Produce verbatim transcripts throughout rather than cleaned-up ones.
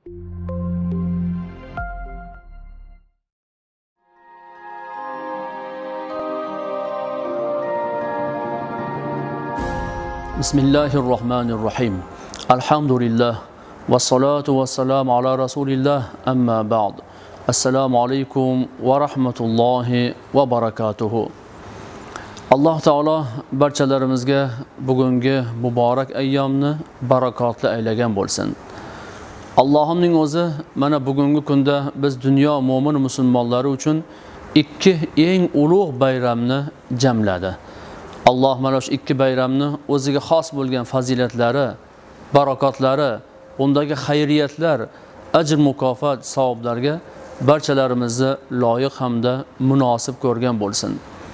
Bismillahirrahmanirrahim. Alhamdulillah. Vassalatu vassalamu ala rasulillah. Amma ba'd. Assalomu alaykum va rahmatullohi va barakatuhu. Alloh taolo barchalarimizga bugungi muborak ayyomni barakotli aylagan bo'lsin. Allohimning o'zi mana bugungi kunda biz dunyo mo'min musulmonlari uchun ikki eng ulug' bayramni jamladi. Alloh mana shu ikki bayramni o'ziga xos bo'lgan fazilatlari, barokotlari, undagi xayriyatlar, ajr mukofot savoblarga barchalarimizni loyiq hamda munosib ko'rgan bo'lsin.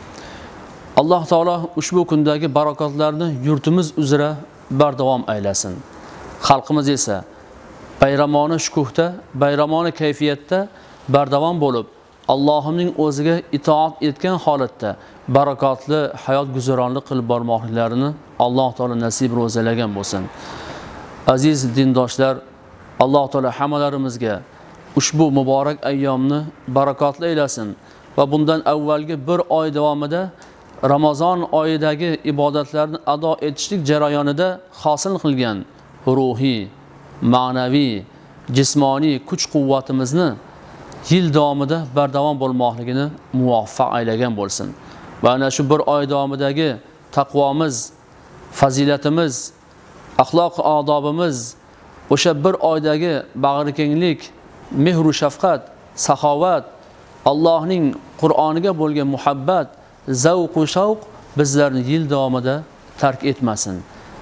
Alloh taolo ushbu kundagi barokatlarni yurtimiz uzra bardavom aylasin. Xalqimiz esa bayramona shukuhda, bayramona kayfiyatda bardavom bo'lib, Allohimning o'ziga itoat etgan holatda barakotli hayot guzaronlik qilib bormoqliklarini Alloh taolo nasib ro'zalagan bo'lsin. Aziz dindoshlar, Alloh taolo hammalarimizga ushbu muborak ayyomni barakotli aylasin va bundan avvalgi bir oy davomida Ramazon oyidagi ibodatlarni ado etishlik jarayonida hosil qilgan ruhiy, ma'naviy, jismoniy kuch-quvvatimizni yil davomida bardavom bo'lmoqligini muvaffaq aylagan bo'lsin. Va ana shu bir oy davomidagi taqvomiz, fazilatimiz, axloq odobimiz, o'sha bir oydagi bag'rikenglik, mehr-u shafqat, saxovat, Allohning Qur'oniga bo'lgan muhabbat, zavq va shavq bizlarni yil davomida tark etmasin.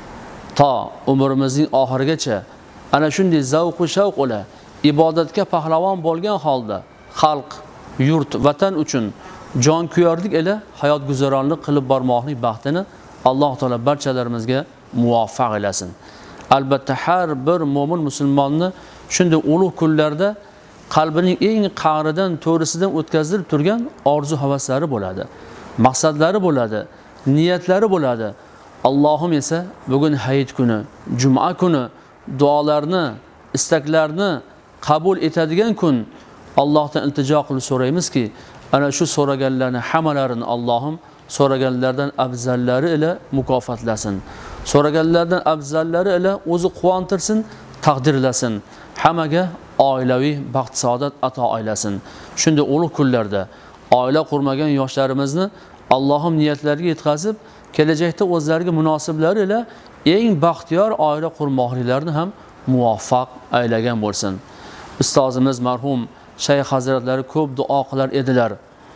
To umrimizning oxirigacha ana shunday zavq va shavq ila ibodatga pahlavon bo'lgan holda xalq, yurt, vatan uchun jon kuyarlik ila hayot guzaronlik qilib bormoqlik baxtini Alloh taolo barchalarimizga muvaffaq aylasin. Albatta har bir mo'min musulmonni shunday ulug' kunlarda qalbining eng qa'ridan, to'risidan o'tkazilib turgan orzu havaslari bo'ladi, maqsadlari bo'ladi, niyatlari bo'ladi. Allohim esa bugun hayit kuni, juma kuni duolarni, istaklarni qabul etadigan kun. Allohdan iltijo qilib so'raymizki, ana shu so'raganlarni hammalarini Allohim so'raganlardan afzallari ila mukofotlasin. So'raganlardan afzallari ila o'zi quvontirsin, taqdirlasin. Hammaga oilaviy baxt saodat ato aylasin. Shunday ulug' kunlarda oila qurmagan yoshlarimizni Allohim niyatlariga yetkazib, kelajakda o'zlariga munosiblari ila eng baxtiyor oila qurmoqliklarini ham muvaffaq aylagan bo'lsin. Ustozimiz marhum Shayx hazratlari ko'p duo qilar edilar.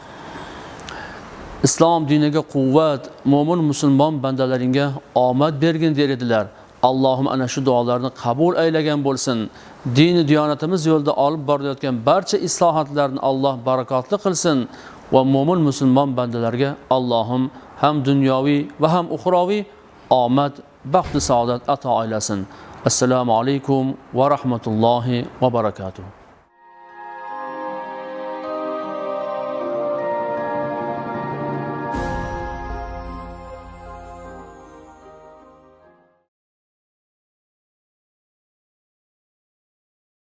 Islom diniga quvvat, mo'min musulmon bandalaringa omad bergin der edilar. Allohim ana shu duolarni qabul aylagan bo'lsin. Dini diyonatimiz yo'lida olib borayotgan barcha islohotlarni Alloh barakotli qilsin va mo'min musulmon bandalarga Allohim ham dunyoviy va ham uxroviy omad, baxt, saodat ato aylasin. Assalomu alaykum va rahmatullohi va barakatuh.